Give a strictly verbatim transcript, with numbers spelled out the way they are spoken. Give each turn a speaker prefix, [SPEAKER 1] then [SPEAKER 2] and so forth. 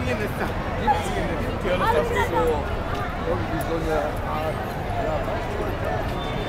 [SPEAKER 1] singende sta. Gib singende. Ti ho fatto solo. Ho bisogno.